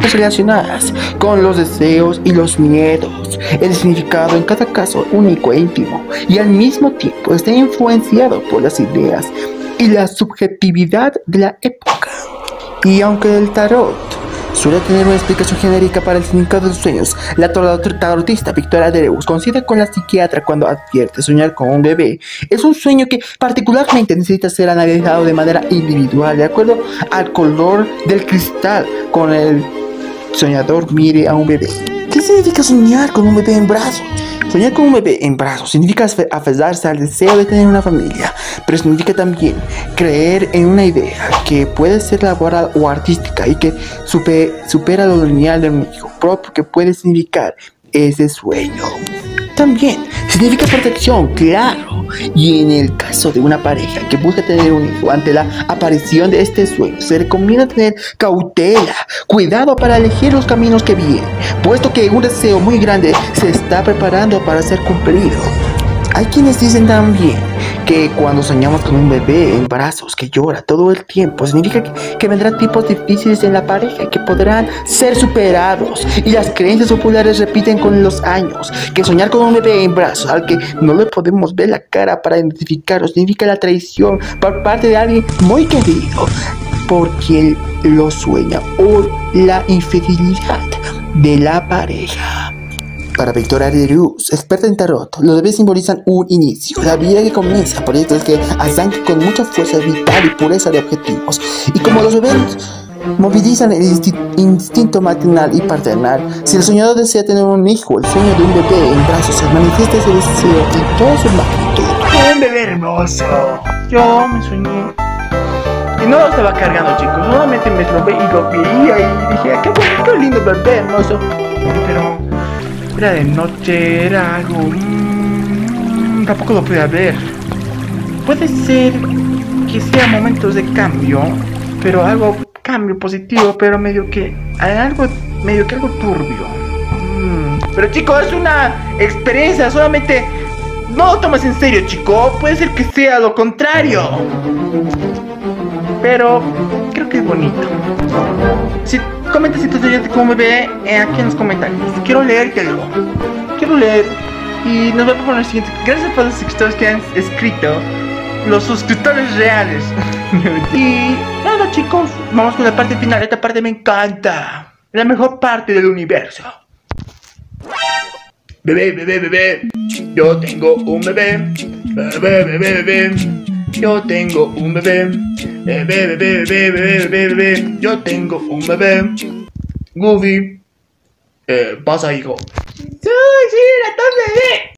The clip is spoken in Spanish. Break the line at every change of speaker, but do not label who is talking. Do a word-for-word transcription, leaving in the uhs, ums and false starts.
relacionadas con los deseos y los miedos. El significado en cada caso único e íntimo y al mismo tiempo está influenciado por las ideas y la subjetividad de la época. Y aunque el tarot suele tener una explicación genérica para el significado de los sueños, la tarotista Victoria Abreu coincide con la psiquiatra cuando advierte soñar con un bebé es un sueño que particularmente necesita ser analizado de manera individual, de acuerdo al color del cristal con el soñador mire a un bebé. ¿Qué significa soñar con un bebé en brazos? Soñar con un bebé en brazos significa aferrarse al deseo de tener una familia, pero significa también creer en una idea que puede ser laboral o artística y que super, supera lo lineal de un hijo propio que puede significar ese sueño. También significa protección, claro, y en el caso de una pareja que busca tener un hijo ante la aparición de este sueño, se recomienda tener cautela, cuidado para elegir los caminos que vienen, puesto que un deseo muy grande se está preparando para ser cumplido. Hay quienes dicen también que cuando soñamos con un bebé en brazos que llora todo el tiempo, significa que, que vendrán tiempos difíciles en la pareja que podrán ser superados. Y las creencias populares repiten con los años que soñar con un bebé en brazos al que no le podemos ver la cara para identificarlo significa la traición por parte de alguien muy querido por quien lo sueña o la infidelidad de la pareja. Para Victoria Abreu, experta en tarot, los bebés simbolizan un inicio, la vida que comienza, proyectos que arrancan con mucha fuerza vital y pureza de objetivos. Y como los bebés movilizan el insti instinto maternal y paternal, si el soñador desea tener un hijo, el sueño de un bebé en brazos se manifiesta ese deseo en toda su magnitud.
Un bebé hermoso. Yo me soñé. Y no lo estaba cargando, chicos, solamente me lo veía y lo veía y dije, qué bonito, qué lindo bebé hermoso. Pero era de noche, era algo... Mmm, tampoco lo podía ver. Puede ser que sea momentos de cambio, pero algo cambio positivo, pero medio que algo medio que algo turbio. Mm, pero chicos, es una experiencia, solamente no lo tomes en serio, chico. Puede ser que sea lo contrario, pero creo que es bonito. Si comenta si te soñaste con un bebé eh, aquí en los comentarios. Quiero leértelo. Quiero leer. Y nos vemos con el siguiente. Gracias por los suscriptores que han escrito. Los suscriptores reales. Y nada, chicos, vamos con la parte final. Esta parte me encanta. La mejor parte del universo. Bebé, bebé, bebé. Yo tengo un bebé. Bebé, bebé, bebé. Yo tengo un bebé. Bebé, bebé, bebé, bebé, bebé, bebé. Yo tengo un bebé. Goofy. Eh, pasa, hijo. ¡Sí, sí, era todo bebé!